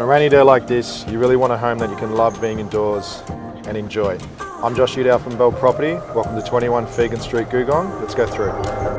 rainy day like this, you really want a home that you can love being indoors and enjoy. I'm Josh Yewdall from Belle Property. Welcome to 21 Feagan Street, Googong. Let's go through.